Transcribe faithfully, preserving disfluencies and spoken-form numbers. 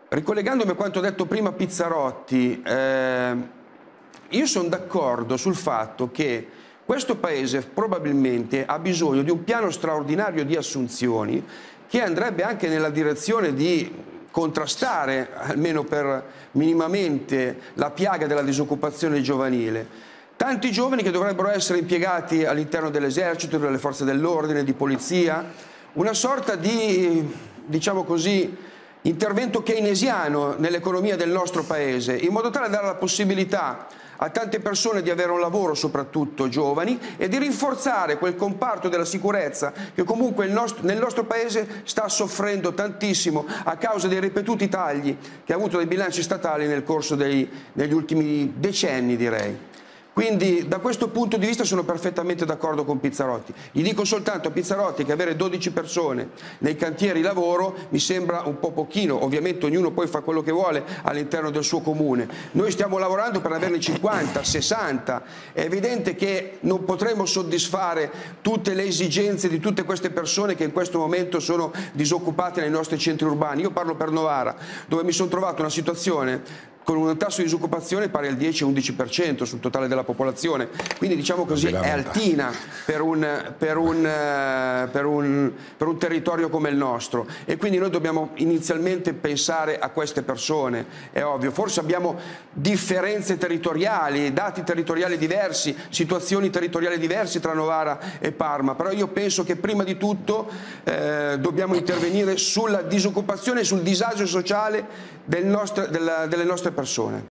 Ricollegandomi a quanto detto prima Pizzarotti, eh, io sono d'accordo sul fatto che questo Paese probabilmente ha bisogno di un piano straordinario di assunzioni che andrebbe anche nella direzione di contrastare, almeno per minimamente, la piaga della disoccupazione giovanile. Tanti giovani che dovrebbero essere impiegati all'interno dell'esercito, delle forze dell'ordine, di polizia, una sorta di, diciamo così, intervento keynesiano nell'economia del nostro Paese, in modo tale da dare la possibilità a tante persone di avere un lavoro, soprattutto giovani, e di rinforzare quel comparto della sicurezza che comunque il nostro, nel nostro Paese sta soffrendo tantissimo a causa dei ripetuti tagli che ha avuto dai bilanci statali nel corso dei, degli ultimi decenni, direi. Quindi da questo punto di vista sono perfettamente d'accordo con Pizzarotti. Gli dico soltanto a Pizzarotti che avere dodici persone nei cantieri lavoro mi sembra un po' pochino, ovviamente ognuno poi fa quello che vuole all'interno del suo comune. Noi stiamo lavorando per averne cinquanta, sessanta, è evidente che non potremo soddisfare tutte le esigenze di tutte queste persone che in questo momento sono disoccupate nei nostri centri urbani. Io parlo per Novara, dove mi sono trovato una situazione con un tasso di disoccupazione pari al dieci undici per cento sul totale della popolazione, quindi diciamo così è altina per un, per, un, per, un, per un territorio come il nostro, e quindi noi dobbiamo inizialmente pensare a queste persone, è ovvio. Forse abbiamo differenze territoriali, dati territoriali diversi, situazioni territoriali diverse tra Novara e Parma, però io penso che prima di tutto eh, dobbiamo intervenire sulla disoccupazione e sul disagio sociale del nostro, della, delle nostre persone.